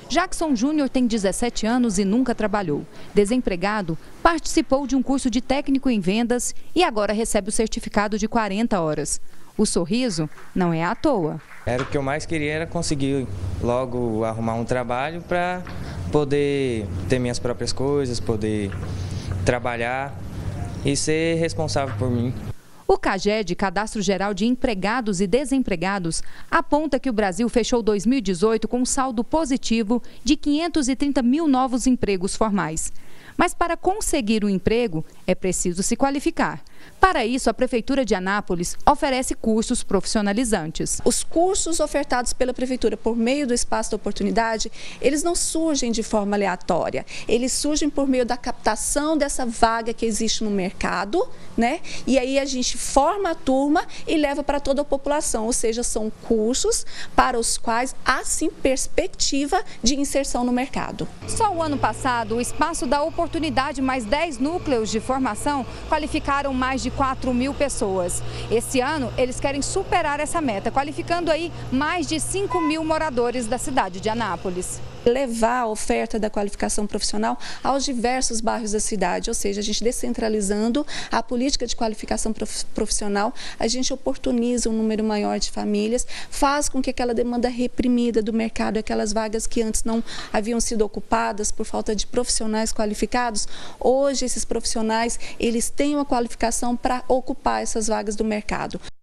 Jackson Júnior tem 17 anos e nunca trabalhou. Desempregado, participou de um curso de técnico em vendas e agora recebe o certificado de 40 horas. O sorriso não é à toa. Era o que eu mais queria, era conseguir logo arrumar um trabalho para poder ter minhas próprias coisas, poder trabalhar e ser responsável por mim. O CAGED, Cadastro Geral de Empregados e Desempregados, aponta que o Brasil fechou 2018 com um saldo positivo de 530 mil novos empregos formais. Mas para conseguir um emprego, é preciso se qualificar. Para isso, a Prefeitura de Anápolis oferece cursos profissionalizantes. Os cursos ofertados pela Prefeitura por meio do Espaço da Oportunidade, eles não surgem de forma aleatória. Eles surgem por meio da captação dessa vaga que existe no mercado, né? E aí a gente forma a turma e leva para toda a população. Ou seja, são cursos para os quais há sim perspectiva de inserção no mercado. Só o ano passado, o Espaço da Oportunidade mais 10 núcleos de formação qualificaram mais de 4 mil pessoas. Esse ano, eles querem superar essa meta, qualificando aí mais de 5 mil moradores da cidade de Anápolis. Levar a oferta da qualificação profissional aos diversos bairros da cidade, ou seja, a gente descentralizando a política de qualificação profissional, a gente oportuniza um número maior de famílias, faz com que aquela demanda reprimida do mercado, aquelas vagas que antes não haviam sido ocupadas por falta de profissionais qualificados, hoje esses profissionais, eles têm uma qualificação para ocupar essas vagas do mercado.